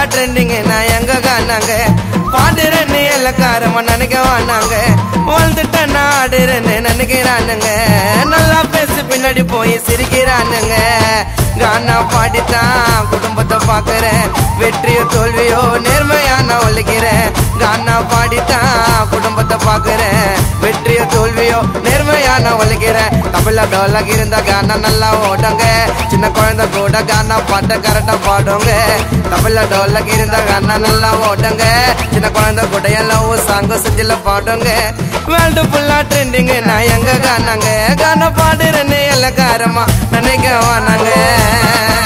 trending நான் எங்க காணாங்க பாடுறேன்னு எல்லாக்காரமா நினைக்க வானாங்க வாழ்ந்துட்டேன் நான் ஆடுறேன்னு நினைக்கிறானுங்க நல்லா பேசி பின்னாடி போய் சிரிக்கிறானுங்க கானா பாடித்தான் குடும்பத்தை பாக்குறேன் வெற்றியோ தோல்வியோ நேர்மையா நான் ஒழிக்கிறேன் கானா பாடித்தான் குடும்பத்தை பாக்குறேன் வெற்றியோ தோல்வியோ நேர்மையா நான் ஒழிக்கிறேன் தமிழ டோலக் இருந்தா கானா நல்லா ஓடுங்க சின்ன குழந்தை கூட கானா பாட்ட கரெக்டா பாடுங்க தமிழ டோலக் இருந்தா கானா நல்லா ஓடுங்க சின்ன குழந்தை கூட எல்லாம் சாங்க செஞ்சில பாடுங்க வேர்ல்டு ஃபுல்லா ட்ரெண்டிங் நான் எங்க காணாங்க கானா பாடுறேன்னு எல்லாக்காரமா நினைக்க வானாங்க